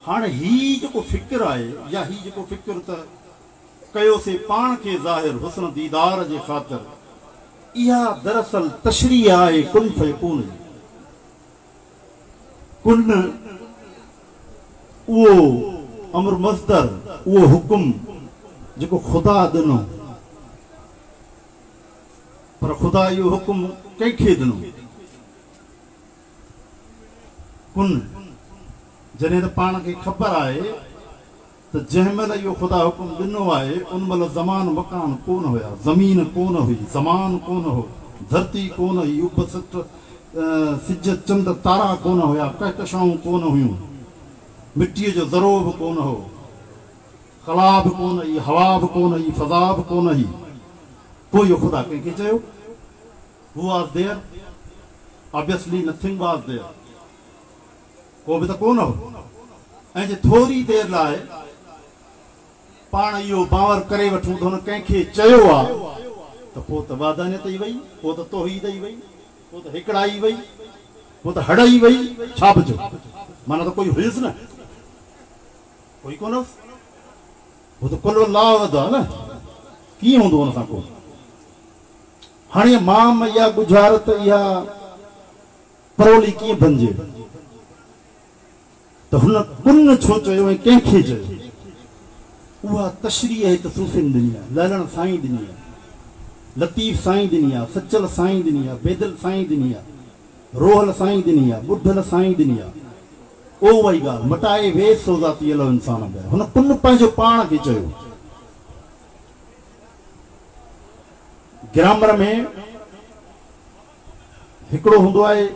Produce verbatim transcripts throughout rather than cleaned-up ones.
हाणे ही जेको फिक्र आहे या ही जेको फिक्र त कयोसीं पाण खे ज़ाहिर हुस्न दीदार जे ख़ातिर, इहा दरअसल तशरीह आहे कुन फयकून जी। कुन उहो अमर मज़दर, उहो हुकुम जेको ख़ुदा ॾिनो, पर ख़ुदा इहो हुकुम कंहिंखे ॾिनो? कुन जॾहिं त पाण खे ख़बर आहे त जंहिं महिल इहो ख़ुदा हुकुम ॾिनो आहे उन महिल ज़मान मकान कोन हुया, ज़मीन कोन हुई, ज़मान कोन हो, धरती कोन हुई, उब सिट सिज चंद तारा कोन हुया, कहकशाऊं कोन हुयूं, मिटीअ जो ज़रो बि कोन हो, खला बि कोन हुई, हवा बि कोन हुई, फ़ज़ा बि कोन हुई। पोइ इहो ख़ुदा कंहिंखे चयो? Who was there, obviously nothing was there, को बि त कोन हो। ऐं जे थोरी देरि लाइ पाण इहो बावर करे वठूं त हुन कंहिंखे चयो आहे त पोइ त वादानियत ई वई, पोइ त तौहीद ई वई, पोइ त हिकिड़ाई वई, पोइ त हड़ई वई, छा बि जो माना त कोई हुयुसि न, कोई कोन हुयुसि, हू त कुल अल्लाह आहे न, कीअं हूंदो हुन सां को? हाणे मां इहा गुज़ारत, इहा परोली कीअं बणिजे त हुन कुन छो चयो ऐं कंहिंखे चयो? उहा तशरीह हिते सूफ़िन ॾिनी आहे, ललण साईं ॾिनी आहे, लतीफ़ साईं ॾिनी आहे, सचल साईं ॾिनी आहे, बेदल साईं ॾिनी आहे, रोहल साईं ॾिनी आहे, ॿुधल साईं ॾिनी आहे। ओ वही ॻाल्हि मटाए वेस सो ज़ाती अलो इंसान पिया, हुन कुन पंहिंजो पाण खे चयो। ग्रामर में हिकिड़ो हूंदो आहे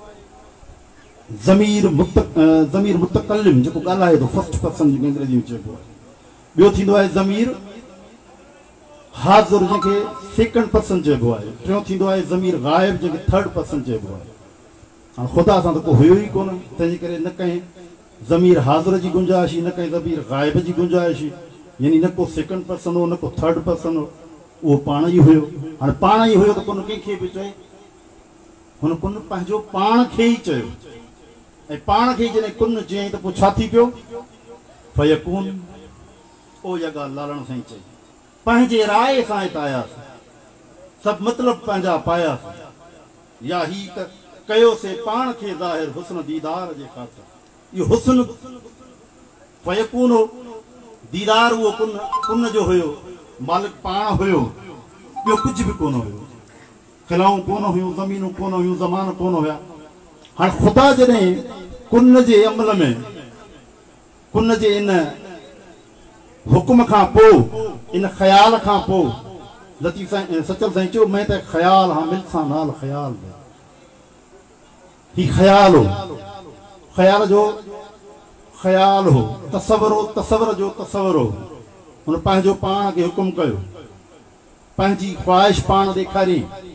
ज़मीर मुत ज़मीर मुतकल्लिम, जेको ॻाल्हाए थो, फर्स्ट पर्सन जेको अंग्रेजी में चइबो आहे। ॿियो थींदो आहे ज़मीर हाज़िर, जंहिंखे सेकंड पर्सन चइबो आहे। टियों थींदो आहे ज़मीर ग़ाइब, जंहिंखे थर्ड पर्सन चइबो आहे। हाणे ख़ुदा सां त को हुयो ई कोन, तंहिंजे करे न कंहिं ज़मीर हाज़िर जी गुंजाइश, न कंहिं ज़मीर ग़ाइब जी गुंजाइश, यानी न को सेकंड पर्सन हो, न को थर्ड पर्सन हो, उहो पाण ई हुयो। हाणे पाण ई हुयो त कुन कंहिंखे बि चए, हुन कुन पंहिंजो पाण खे ई चयो। ऐं पाण खे जॾहिं कुन चयईं त पोइ छा थी पियो? फयकून। ओ इहा ॻाल्हि लालण साईं चई, पंहिंजे राय सां हिते आयासीं, सभु मतिलब पंहिंजा पायासीं, या ही त कयोसीं पाण खे ज़ाहिर हुस्न दीदार जे ख़ातिर। इहो हुस्न फयकून हो, दीदार उहो कुन कुन जो हुयो, मालिक पाण हुयो, ॿियो कुझु बि कोन हुयो, खिलाऊं कोन हुयूं, ज़मीनूं कोन हुयूं, ज़मान कोन हुया। हाणे ख़ुदा जॾहिं कुन जे अमल में, कुन जे इन हुकुम खां पोइ, इन ख़्याल खां पोइ, लतीफ़ साईं सचल साईं चयो, मैं त ख़्याल हां मिल सां नाल ख़्याल दे, ही ख़्याल हो, ख़्याल जो ख़्याल हो, तसवर हो, तसवर जो तसवर हो। हुन पंहिंजो पाण खे हुकुम कयो, पंहिंजी ख़्वाहिश पाण ॾेखारी,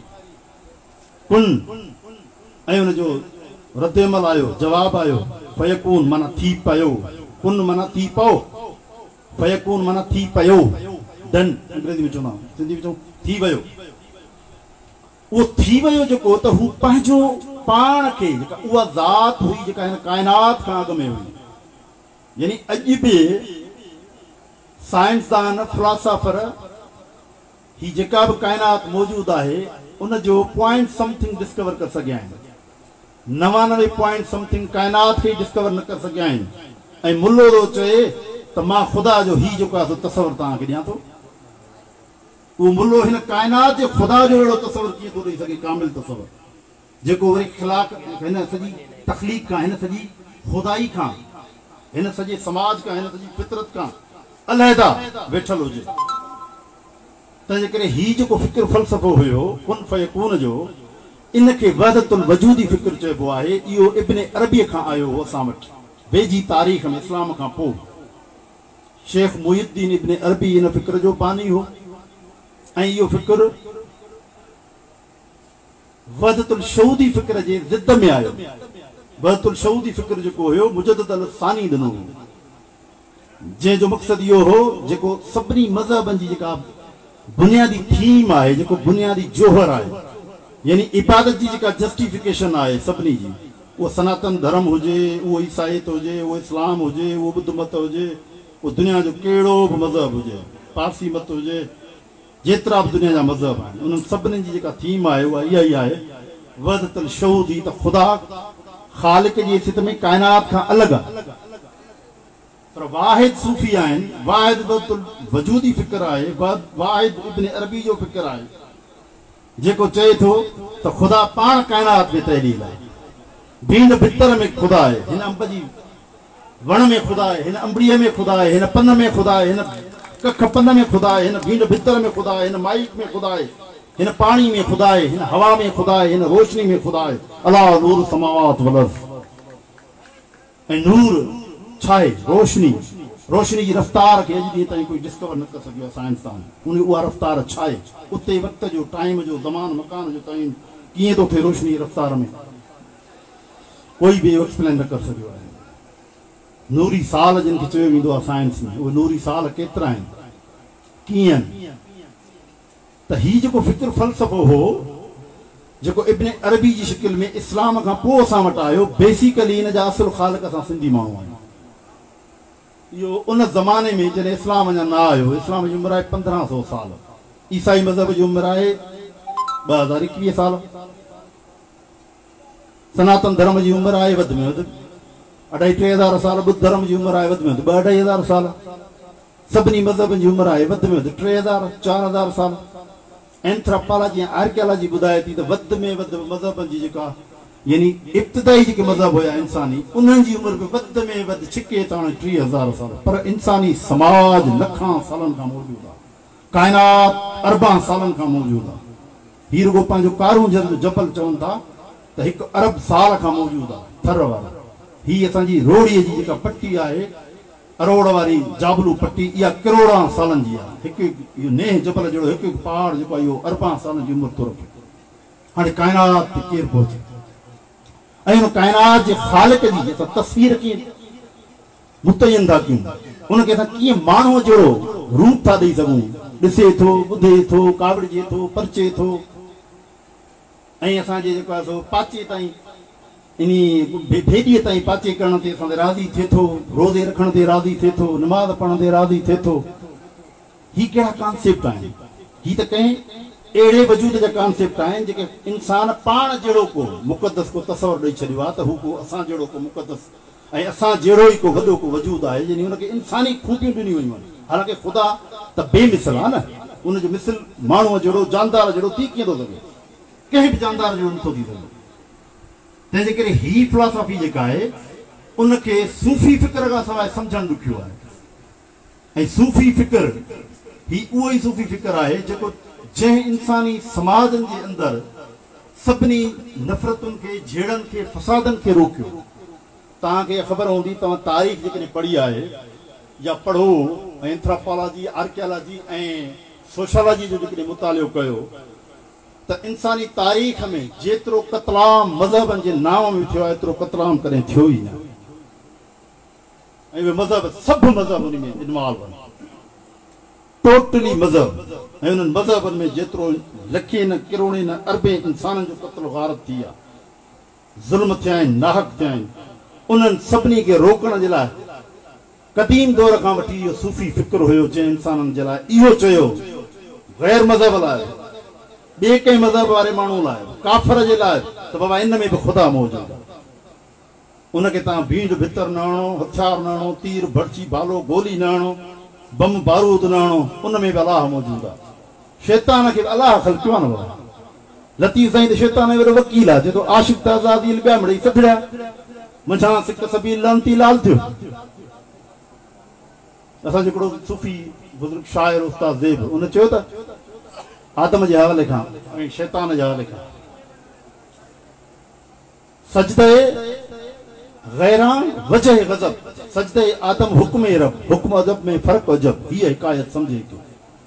कुन, ऐं हुनजो रद्दमल आयो, जवाब आयो, फयकून माना थी पियो, कुन माना थी पओ, फयकून माना थी पियो, डन अंग्रेजी में चवंदा, सिंधी में चऊं थी वियो। उहो थी वियो जेको, त हू पंहिंजो पाण खे, जेका उहा ज़ात हुई जेका हिन काइनात खां अॻु में हुई, यानी अॼु बि साइंसदान, फिलासफर, ही जेका बि काइनात मौजूदु आहे उनजो पॉइंट समथिंग डिस्कवर करे सघिया आहिनि, नवानवे पॉइंट समथिंग काइनात खे डिस्कवर न करे सघिया आहिनि। ऐं मुल्लो थो चए त मां ख़ुदा जो ही जेको आहे तसवर तव्हांखे ॾियां थो। उहो मुल्लो हिन काइनात जे ख़ुदा जो अहिड़ो तसवर कीअं थो ॾेई सघे, कामिल तसवर, जेको वरी ख़िलाक हिन सॼी तख़लीक़ खां, हिन सॼी ख़ुदाई खां, हिन सॼे समाज खां, हिन सॼी फितरत खां अलहदा वेठल हुजे। तंहिंजे करे ही जेको फ़िक्र फ़लसफ़ो हुयो कुन फयकून जो, इनखे वहदतुल वजूदी फ़िक्र चइबो आहे। इहो इब्न अरबीअ खां आयो हो असां वटि, वेझी तारीख़ में, इस्लाम खां पोइ। शेख मुहिद्दीन इब्न अरबी इन फ़िक्र जो बानी हो, ऐं इहो फ़िक्र वहदतुल शहूदी फ़िक्र जे ज़िद में आयो। वहदतुल शहूदी फ़िक्र जेको हुयो मुजद्दिद अल सानी ॾिनो हो, जंहिंजो मक़सदु इहो हो, जेको सभिनी मज़हबनि जी जेका बुनियादी थीम आहे, जेको बुनियादी जोहर आहे, यानी इबादत जी जेका जस्टिफिकेशन आहे सभिनी जी, वो सनातन धर्म हुजे, वो ईसाईत हुजे, वो इस्लाम हुजे, वो बुद्ध मत हुजे, वो दुनिया जो कहिड़ो बि मज़हब हुजे, पारसी मत हुजे, जेतिरा बि दुनिया जा मज़हब आहिनि, उन्हनि सभिनीनि जी जेका थीम आहे उहा इहा ई आहे वहदतुल शहूद जी, त ख़ुदा ख़ालिक जी हैसियत में काइनात खां अलॻि आहे। पर वाहिद सूफ़ी आहिनि, वाहिद वजूदी फ़िक्र आहे, वाहिद इब्न अरबी जो फ़िक्र आहे, जेको चए थो त ख़ुदा पाण काइनात में तहलील आहे। भींड भितर में ख़ुदा आहे, हिन अंब जी वण में ख़ुदा आहे, हिन अंबड़ीअ में ख़ुदा आहे, हिन पन में ख़ुदा आहे, हिन कख पन में ख़ुदा आहे, हिन भींड भितर में ख़ुदा आहे, हिन माइक में ख़ुदा आहे, हिन पाणी में ख़ुदा आहे, हिन हवा में ख़ुदा आहे, हिन रोशनी में ख़ुदा आहे। अला नूर समावात वल अर्ज़। ऐं नूर छा आहे? रोशनी। रोशनी जी रफ़्तार खे अॼु ॾींहं ताईं कोई डिस्कवर न करे सघियो आहे साइंसदान। उन उहा रफ़्तार छा आहे? उते वक़्त जो, टाइम जो, ज़मान मकान जो टाइम कीअं थो थिए रोशनी जी रफ़्तार में, कोई बि एक्सप्लेन न करे सघियो आहे। नूरी साल जिन खे चयो वेंदो आहे साइंस में, उहे नूरी साल केतिरा आहिनि, कीअं? त हीउ जेको फ़िक्र फ़लसफ़ो हो, जेको इब्न अरबी जी शिकिल में इस्लाम खां पोइ असां वटि आयो, बेसिकली हिन जा असुल ख़ालिक असां सिंधी माण्हू आहियूं। इहो उन ज़माने में जॾहिं इस्लाम अञा न आयो, इस्लाम जी उमिरि आहे पंद्रहं सौ साल, ईसाई मज़हब जी उमिरि आहे ॿ हज़ार एकवीह साल, सनातन धर्म जी उमिरि आहे वधि में वधि अढाई टे हज़ार साल, बुद्ध धर्म जी उमिरि आहे वधि में वधि ॿ अढाई हज़ार साल, सभिनी मज़हबनि जी उमिरि आहे वधि में वधि टे हज़ार चारि हज़ार साल। एंथ्रोपोलॉजी ऐं आर्कियोलॉजी ॿुधाए थी त वधि में वधि मज़हबनि जी जेका यानी इब्तिदाई जेके मज़हब हुया इंसानी, उन्हनि जी उमिरि बि वधि में वधि छिके त हाणे टीह हज़ार साल। पर इंसानी समाज लखां सालनि खां मौजूदु आहे, काइनात अरबां सालनि खां मौजूदु आहे। हीउ रुगो पंहिंजो कारूं जो जबल चवनि था त हिकु अरब साल खां मौजूदु आहे, थर वारा। हीअ असांजी रोड़ीअ जी जेका पट्टी आहे, अरोड़ वारी जाबलू पट्टी, इहा करोड़ां सालनि जी आहे। हिकु इहो नेह जबल जहिड़ो हिकु हिकु पहाड़ जेको आहे इहो अरबां सालनि जी उमिरि थो रखे। हाणे काइनात ते केरु पहुचे ऐं हुन काइनात जे ख़ालिक जी असां तस्वीर कीअं मुतयन था कयूं, उनखे असां कीअं माण्हूअ जहिड़ो रूप था ॾेई सघूं, ॾिसे थो, ॿुधे थो, कावड़िजे थो, परचे थो, ऐं असांजे जेको आहे सो पाचे ताईं इन भेॾीअ ताईं पाचे करण ते असां राज़ी थिए थो, रोज़े रखण ते राज़ी थिए थो, नमाज़ पढ़ण ते राज़ी थिए थो। हीअ कहिड़ा कॉन्सेप्ट आहिनि? हीअ त कंहिं अहिड़े वजूद जा कॉन्सेप्ट आहिनि जेके इंसान पाण जहिड़ो को मुक़दस को तसवर ॾेई छॾियो आहे त हू को असां जहिड़ो को मुक़दस ऐं असां जहिड़ो ई को वॾो को वजूद आहे, यानी हुनखे इंसानी खूबियूं ॾिनियूं वयूं आहिनि। हालांकि ख़ुदा त बेमिसल आहे न, उनजो मिसल माण्हूअ जहिड़ो जानदार जहिड़ो थी कीअं थो सघे? कंहिं बि जानदार जहिड़ो नथो थी सघे। तंहिंजे करे ही फिलॉसफी जेका आहे उनखे सूफ़ी फ़िक्र खां सवाइ सम्झणु ॾुखियो आहे। ऐं सूफ़ी फ़िक्र ही उहो ई सूफ़ी फ़िक्र आहे जेको जंहिं इंसानी समाजनि जे अंदरि सभिनी नफ़रतुनि खे, झेड़नि खे, फ़सादनि खे रोकियो। तव्हांखे ख़बर हूंदी, तव्हां तारीख़ जेकॾहिं पढ़ी आहे या पढ़ो, एंथ्रोपोलॉजी, आर्कियोलॉजी ऐं सोशोलॉजी जो जेकॾहिं मुतालियो कयो त इंसानी तारीख़ में जेतिरो क़तलाम मज़हबनि जे नाम में थियो आहे एतिरो क़तलाम कॾहिं थियो ई न। ऐं उहे मज़हब सभु मज़हब उन में इन्वॉल्व आहिनि, टोटली मज़हब। ऐं उन्हनि मज़हबनि में जेतिरो लखे न किरोड़े न अरबे इंसाननि जो क़त्ल गारत थी आहे, ज़ुल्म थिया आहिनि, नाहक थिया आहिनि, उन्हनि सभिनी खे रोकण जे लाइ क़दीम दौर खां वठी इहो सूफ़ी फ़िक्र हुयो, जंहिं इंसाननि जे लाइ इहो चयो गैर मज़हब लाइ, ॿिए कंहिं मज़हब वारे माण्हू लाइ, काफ़र जे लाइ त बाबा इन में बि ख़ुदा मौजूदु आहे। उनखे तव्हां भींड भितर न हणो, हथियार न हणो, तीर भड़ची भालो गोली न हणो, बम बारूद न हणो, उन में बि अलाह मौजूदु आहे। शैतान खे अलाह ख़लक़ियो आहे न बाबा। लतीफ़ साईं त शैतान जो वॾो वकील आहे, चए थो आशिक़ त आज़ादी ॿिया मिड़ई सभड़िया मंझां सिक सभी लानती लाल थियो। असांजो हिकिड़ो सूफ़ी बुज़ुर्ग शाइर उस्ताद ज़ेब उन चयो त आदम जे हवाले खां ऐं शैतान जे हवाले खां सजदे गैरान वजह गज़ब, सजदे आदम हुक्म रब, हुक्म अजब में फ़र्क़ अजब, हीअ हिकायत सम्झे थो।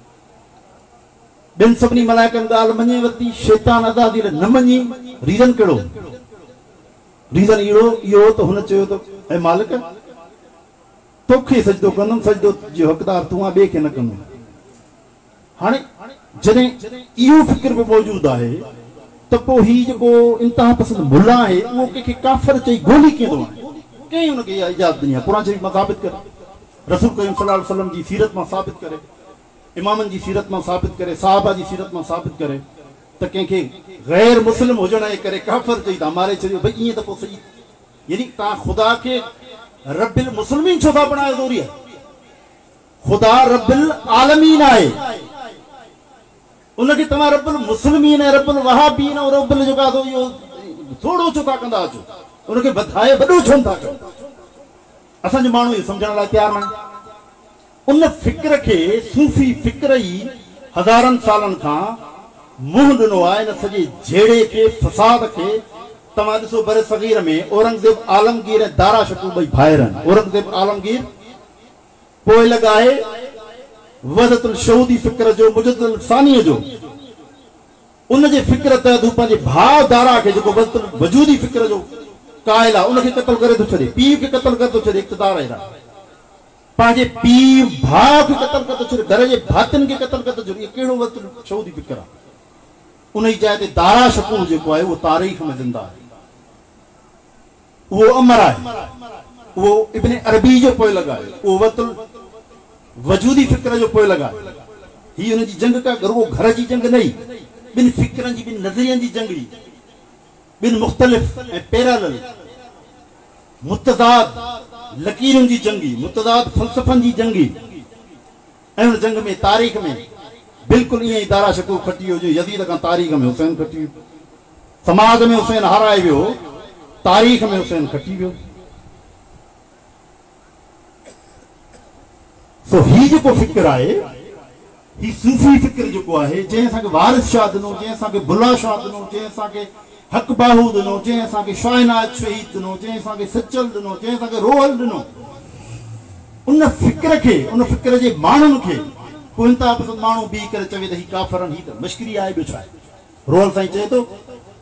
ॿियनि सभिनी मलाइकनि ॻाल्हि मञे वरिती, शैतान आज़ादी न मञी। रीज़न कहिड़ो? रीज़न इहो इहो त हुन चयो त ऐं मालिक तोखे सजदो कंदुमि, सजदो जो हक़दार तूं आहे, ॿिए खे न कंदुमि। हाणे जॾहिं इहो फ़िक्र बि मौजूदु आहे त पोइ ही जेको इंतहा पसंद मुल्ला आहे उहो कंहिंखे काफ़िर चई गोली कंदो आहे, कंहिं हुनखे इहा इजाज़त ॾिनी आहे? क़ुरान शरीफ़ मां साबित करे, रसूल करीम सल्लल्लाहु अलैहि वसल्लम जी सीरत मां साबित करे, इमामनि जी सीरत मां साबित करे, साहबा जी सीरत मां साबित करे त कंहिंखे गैर मुस्लिम हुजण जे करे काफ़िर चई था मारे छॾियो। भई ईअं त पोइ सही, यानी तव्हां ख़ुदा खे रब्बिल मुस्लिमीन छो था बणायो? ज़रूरी आहे ख़ुदा रब्बिल आलमीन आहे, उनखे तव्हां रब्बिल मुस्लिमीन ऐं रब्बिल वहाबीन ऐं रब्बिल जेका इहो थोरो छो था कंदा अचो? उनखे वधाए वॾो छो था कयो? असांजो माण्हू इहो सम्झण लाइ तयारु न आहे। उन फ़िक्र खे सूफ़ी फ़िक्र ई हज़ारनि सालनि खां मुंहुं ॾिनो आहे। इन सॼे झेड़े खे, फसाद खे तव्हां ॾिसो बर सग़ीर में औरंगज़ेब आलमगीर ऐं दारा शकू ॿई भाइर आहिनि। औरंगज़ेब आलमगीर पोइ लॻाए वहदतुल शहूदी फ़िक्र जो, मुजद्दिदुल सानीअ जो, उनजे फ़िक्र तहत हू पंहिंजे भाउ दारा खे जेको वहदतुल वजूदी फ़िक्र जो कायल आहे उनखे क़त्ल करे थो छॾे, पीउ खे क़त्ल करे थो छॾे। इक़्तिदार आहे पंहिंजे पीउ भाउ खे क़त्ल करे थो छॾे, घर जे भातियुनि खे क़त्ल करे थो छॾे। इहो कहिड़ो वहदतुल शहूदी फ़िक्र आहे? उन जी जाइ ते दारा शकूर जेको आहे उहो तारीख़ में ज़िंदा आहे, उहो अमर आहे, उहो इब्न अरबी जो पोइ लॻाए, उहो वहदतुल वजूदी फ़िक्र जो पोइ लॻाए। हीअ हुन जी जंग का रुगो घर जी जंग नहीं, ॿिनि फ़िक्रनि जी, ॿिनि नज़रियनि जी जंग हुई, ॿिनि मुख़्तलिफ़ ऐं पैरेलल मुतज़ाद लकीरुनि जी जंग हुई, मुतज़ाद फ़लसफ़नि जी जंग हुई। ऐं हुन जंग में तारीख़ में बिल्कुलु ईअं ई दारा शकूर खटी वियो, जो यज़ीद खां तारीख़ में हुसैन खटी वियो, समाज में हुसैन हाराए वियो, तारीख़ में हुसैन खटी वियो। सो ही जेको फ़िक्र आहे, ही सूफ़ी फ़िक्र जेको आहे, जंहिं असांखे वारिस शाह ॾिनो, जंहिं असांखे बुल्ला शाह ॾिनो, जंहिं असांखे हक़ बाहू ॾिनो, जंहिं असांखे शाहनाज शहीद ॾिनो, जंहिं असांखे सचल ॾिनो, जंहिं असांखे रोहल ॾिनो, उन फ़िक्र खे, उन फ़िक्र जे माण्हुनि खे को इंतहा पसंद माण्हू बीह करे चवे त ही काफ़िरनि, ही त मश्करी आहे, ॿियो छा आहे? रोहल साईं चए थो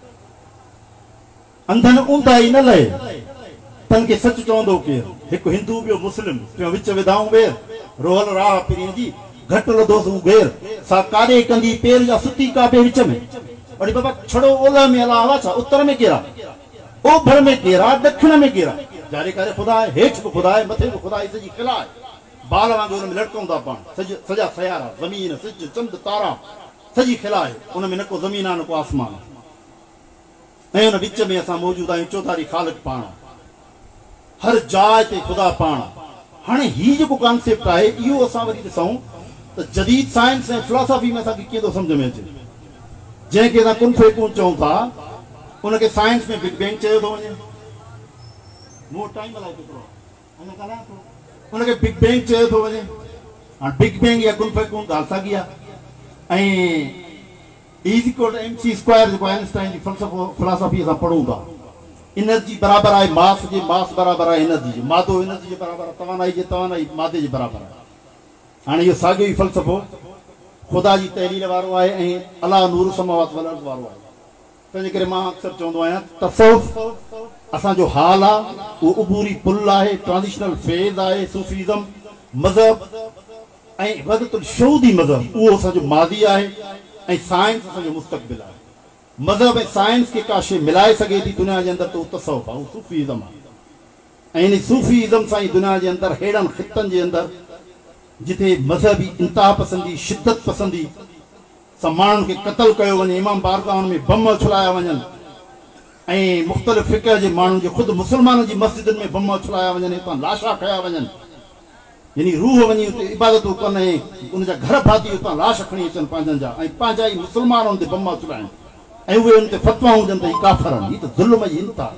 अंधनि ऊंधाई न लहे, तन खे सच चवंदो केरु? हिकु हिंदू ॿियो मुस्लिम, टियों विच विधाऊं ॿेर। रोहल राह पिरीअ जी घटि लधोसूं घेर, सा काॾे कंदी पेर जा सुती काबे विच में। वरी बाबा छड़ो ओलह में अला हवा छा, उत्तर में केरा, ओभर में केरा, ॾखिण में केरा? जारे करे ख़ुदा आहे, हेठि बि ख़ुदा आहे, मथे बि ख़ुदा आहे, सॼी खिला आहे। बाल वांगुरु हुन में लटकूं था पाण, सॼ सॼा सयारा, ज़मीन, सिज, चंद, तारा, सॼी खिला आहे। उन में न को ज़मीन आहे, न को आसमान आहे। ऐं हुन विच में असां मौजूद आहियूं, चौधारी ख़ालिक़ पाण, हर जाइ ते ख़ुदा पाण। हाणे ही जेको कॉन्सेप्ट आहे, इहो असां वरी ॾिसूं त जदीद साइंस ऐं फिलॉसफी में असांखे कीअं थो सम्झ में अचे। जंहिंखे असां कुन फेकूं चऊं था, उनखे साइंस में बिग बैंग चयो थो वञे। मूं टाइम हलाए थो, अञा ॻाल्हायां थो, उनखे बिग बैंग चयो थो वञे। हाणे बिग बैंग या कुन फेकूं ॻाल्हि साॻी आहे। E is equal to M C square जेको आइंस्टाइन जी फ़लसफ़ो फिलॉसफी असां पढ़ूं था, एनर्जी बराबरि आहे मास जे, मास बराबरि आहे एनर्जी जे, मादो एनर्जी जे बराबरि आहे, तवानाई जे तवानाई मादे जे बराबरि आहे। हाणे इहो साॻियो ई फ़लसफ़ो ख़ुदा जी तहलील वारो आहे ऐं अला नूर समावात वल अर्ज़ वारो आहे। तंहिंजे करे मां अक्सर चवंदो आहियां, तसव्वुफ़ असांजो हाल आहे, उहो उबूरी पुल आहे, ट्रांज़िशनल फेज़ आहे। सूफ़ीज़म मज़हब ऐं वहदतुल शहूदी मज़हब उहो असांजो माज़ी आहे, ऐं साइंस असांजो मुस्तक़बिल आहे। मज़हब ऐं साइंस खे का शइ मिलाए सघे थी दुनिया जे अंदरि, त उहो तसव्वुफ़ आहे, उहो सूफ़ीज़म आहे। ऐं इन सूफ़ीज़म सां ई दुनिया जे अंदरि हेड़नि ख़ितनि जे अंदरि जिथे मज़हबी इंतहा पसंदी, शिद्दत पसंदी सां माण्हुनि खे क़त्ल कयो वञे, इमाम बारगाहनि में बम उछलाया वञनि, ऐं मुख़्तलिफ़ फ़िक्र जे माण्हुनि जे, ख़ुदि मुस्लमाननि जी मस्जिदुनि में बम उछलाया वञनि, हितां लाशा खया वञनि, यानी रूह वञी उते इबादतूं कनि, ऐं उनजा घर भाती उतां लाश खणी अचनि पंहिंजनि जा, ऐं पंहिंजा ई मुस्लमान उन ते बम उछलाइनि, ऐं उहे उन ते फ़तवा हुजनि त ही काफ़िर आहिनि। हीअ त ज़ुल्म जी इंतिहा।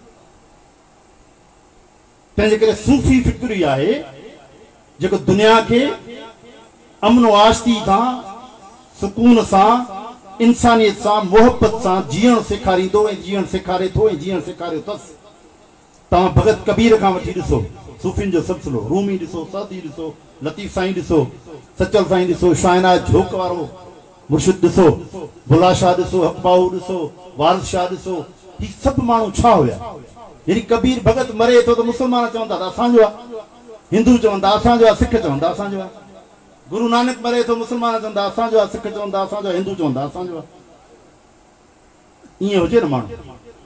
तंहिंजे करे सूफ़ी फ़िक्र ई आहे जेको दुनिया खे अमन आश्ती सां, सुकून सां, इंसानियत सां, मोहब्बत सां जीअण सेखारींदो, ऐं जीअण सेखारे थो, ऐं जीअण सेखारियो अथसि। तव्हां भगत कबीर खां वठी ॾिसो, सूफ़ियुनि जो सिलसिलो, रूमी ॾिसो, सादी ॾिसो, लतीफ़ साईं ॾिसो, सचल साईं ॾिसो, शाहनाज झोक वारो मुर्शिद ॾिसो, बुला शाह ॾिसो, हक़बाहू ॾिसो, वारिस शाह ॾिसो, ही सभु माण्हू छा हुया? यानी कबीर भगत मरे थो त मुस्लमान चवंदा त असांजो आहे, हिंदू चवंदा असांजो आहे, सिख चवंदा असांजो आहे। गुरु नानक मरे थो, मुस्लमान चवंदा असांजो आहे, सिख चवंदा असांजो आहे, हिंदू चवंदा असांजो आहे। ईअं हुजे न माण्हू,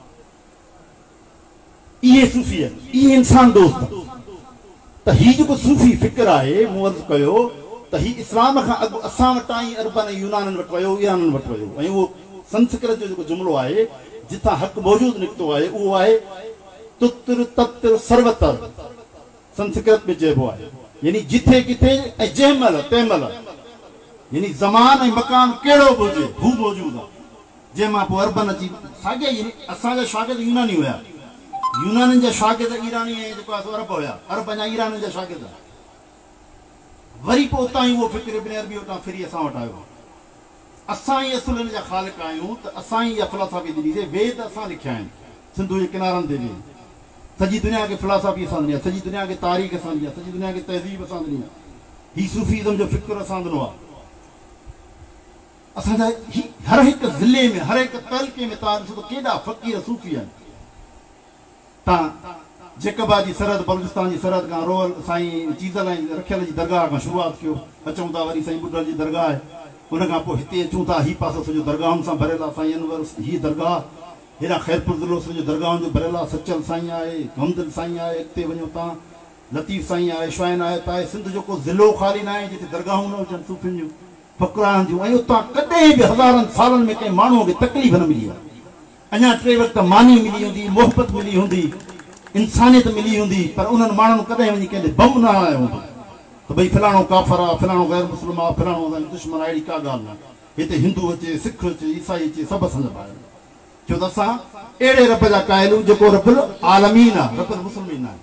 इहे सूफ़ी आहिनि, इहे इंसान दोस्त। त हीउ जेको सूफ़ी फ़िक्र आहे, मूं अर्ज़ु कयो त हीउ इस्लाम खां अॻु असां वटां ई अरबनि यूनाननि वटि वियो, ईराननि वटि वियो। ऐं उहो संस्कृत जो जेको जुमिलो आहे जिथां हक़ मौजूदु निकितो आहे उहो आहे तुत्र तत्र सर्वतर। संस्कृत में चइबो आहे यानी जिथे किथे ऐं जंहिं महिल तंहिं महिल, यानी ज़मान ऐं मकान कहिड़ो बि हुजे हू मौजूदु आहे। जंहिं मां पोइ अरबन अची साॻिया यानी असांजा शागिर्द यूनानी हुया, यूनाननि जा शागिर्द ईरानी ऐं जेको आहे अरब हुया, अरब अञा ईराननि जा शागिर्द। वरी पोइ उतां ई उहो फ़िक्र इब्न अरबी उतां फिरी असां वटि आयो। असां ई असुल जा ख़ालिक़ आहियूं, त असां ई इहा फ़िलासफ़ी ॾिनीसीं। वेद असां लिखिया आहिनि सिंधु जे किनारनि ते बि। सॼी दुनिया खे फ़िलासफ़ी असां ॾिनी आहे, सॼी दुनिया खे तारीख़ असां ॾिनी आहे, सॼी दुनिया खे तहज़ीब असां ॾिनी आहे। हीउ सूफ़ीज़म जो फ़िक्र असां ॾिनो आहे। असांजा हर हिकु ज़िले में, हर हिकु तहलके में तव्हां ॾिसो त केॾा फ़क़ीर सूफ़ी आहिनि। तव्हां जेकबा जी सरहद, बलूचिस्तान जी सरहद खां रोहल साईं चीज़ल ऐं रखियल जी दरगाह खां शुरूआति कयो, अचूं था वरी साईं ॿुढल जी दरगाह आहे, उन खां पोइ हिते अचूं था, हीउ पासो सॼो दरगाहुनि सां भरियल आहे। साईं अनवर हीअ दरगाह, हेॾा ख़ैरपुर ज़िलो सॼो दरगाहुनि जो भरियल आहे। सचल साईं आहे, गमदिल साईं आहे, अॻिते वञो तव्हां लतीफ़ साईं आहे, शुआइन आहे। त सिंध जो को ज़िलो ख़ाली न आहे जिते दरगाहूं न हुजनि सूफ़ियुनि जूं, फ़क़रान जूं। ऐं उतां कॾहिं बि हज़ारनि सालनि में कंहिं माण्हूअ खे तकलीफ़ न मिली आहे। अञा टे वक़्त मानी मिली हूंदी, मोहबत मिली हूंदी, इंसानियत मिली हूंदी, पर उन्हनि माण्हुनि कॾहिं वञी कंहिं बम न हणायो हूंदो त भई फलाणो काफ़र आहे, फलाणो गैर मुस्लिम आहे, फलाणो असांजो दुश्मन आहे। अहिड़ी का ॻाल्हि न। हिते हिंदू अचे, सिख अचे, ईसाई अचे, सभु असांजा भाई। छो त असां अहिड़े रब जा क़ाइल जेको रबुल आलमीन आहे, रबुल मुस्लिमीन आहे।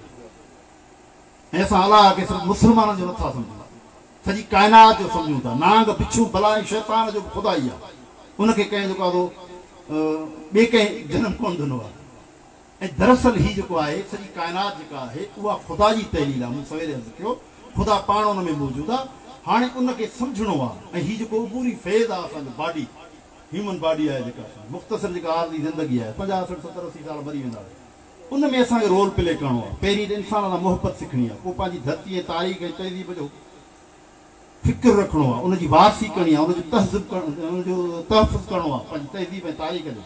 ऐं असां अलाह खे सिर्फ़ु मुस्लमाननि जो नथा सम्झूं, सॼी काइनात जो सम्झूं था। नांग बिच्छू भला शैतान जो ख़ुदा ई आहे, उनखे कंहिं जेको आहे ॿिए कंहिं जनम कोन ॾिनो आहे। ऐं दरअसल हीउ जेको आहे सॼी काइनात जेका आहे उहा ख़ुदा जी तहलील आहे। मूं सवेरे अर्ज़ु कयो ख़ुदा पाण उन में मौजूदु आहे। हाणे उनखे सम्झणो आहे। ऐं हीउ जेको पूरी फेज़ आहे असांजो बॉडी, ह्यूमन बॉडी आहे जेका मुख़्तसिर जेका आरज़ी ज़िंदगी आहे, पंजाह सठि सतरि असी साल मरी वेंदा, उन में असांखे रोल प्ले करिणो आहे। पहिरीं त इंसान सां मोहबत सिखणी आहे, पोइ पंहिंजी धरती ऐं तारीख़ ऐं तहज़ीब जो फ़िक्र रखणो आहे, उनजी वारसी करणी आहे, उनजो तहज़ीब करणो, उनजो तहफ़ुज़ करिणो आहे पंहिंजी तहज़ीब ऐं तारीख़ जो।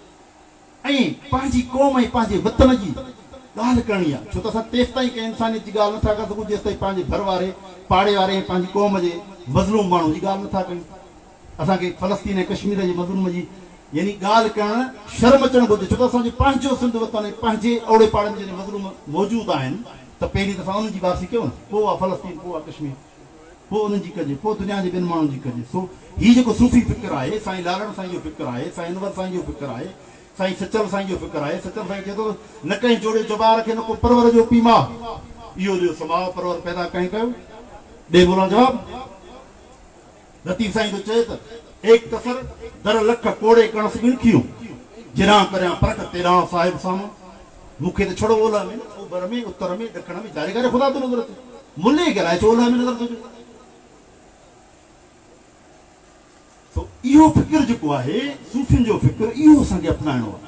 ऐं पंहिंजी क़ौम ऐं पंहिंजे वतन जी ॻाल्हि करणी आहे। छो त असां तेसि ताईं कंहिं इंसानियत जी ॻाल्हि नथा करे सघूं जेसि ताईं पंहिंजे घर वारे, पाड़े वारे, पंहिंजी क़ौम जे मज़लूम माण्हू जी ॻाल्हि नथा कयूं। असांखे फ़लस्तीन ऐं कश्मीर जे मज़लूम जी यानी ॻाल्हि करणु शर्म अचणु घुरिजे। छो त असांजो पंहिंजो सिंध वतन ऐं पंहिंजे ओड़े पाड़े में जॾहिं मज़लूम मौजूदु आहिनि त पहिरीं त असां उन्हनि जी वारसी कयूं न। पोइ आहे फ़लस्तीन, पोइ आहे कश्मीर, पोइ उन्हनि जी कजे, पोइ दुनिया जे ॿियनि माण्हुनि जी कजे। सो हीउ जेको सूफ़ी फ़िक्र आहे, साईं लालण साईं जो फ़िक्र आहे, साईं अनवर साईं जो फ़िक्र आहे, साईं सचल साईं जो फ़िक्र आहे। सचल साईं चए थो न कंहिं जोड़े जबार खे न को परवर जो पीउ मां, इहो जो समाव परवर पैदा कंहिं कयो। ॾे बोला जवाब। लतीफ़ साईं तो चए त एक तसर दर लख कोड़े कणस गिणखियूं, जिरां करियां परख तेरहां साहिब साम्हूं। मूंखे त छड़ो ओलह में, ओभर में, उत्तर में, ॾखण में, जारे करे ख़ुदा तो नज़र अचे। मुले ॻाल्हाए छो ओलह में नज़र थो अचे। इहो फ़िक्र जेको आहे सूफ़ियुनि जो फ़िक्र, इहो असांखे अपनाइणो आहे।